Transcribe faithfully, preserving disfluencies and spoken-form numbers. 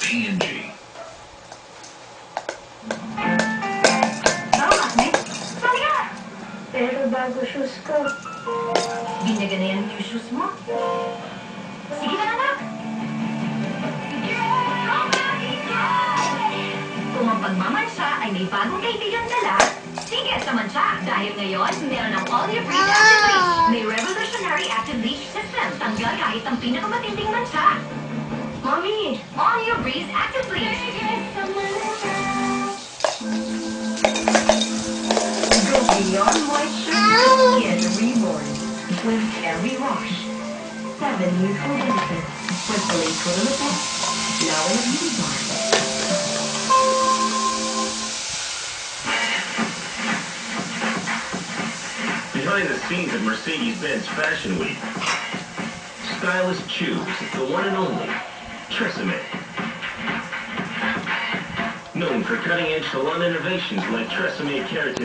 P and G. Oo, Asme. Halika! Pero bago shoes ko. Binyagan na yan yung shoes mo. Sige na, anak! Kung ang pagmamansya ay may bagong kaibigan dala, sige sa mansya! Dahil ngayon, meron ang All Your Breeze Active Bleach. May revolutionary active bleach system. Tanggal kahit ang pinakamatinding mansya. Mommy! All Your Breeze Active Bleach. Go beyond moisture, get reborn. With every wash. Seven useful benefits. With Blade Total Effect. Now in a beauty bar. Behind the scenes at Mercedes-Benz Fashion Week, stylists choose the one and only Tresemme. Known for cutting-edge salon innovations like Tresemme Keratin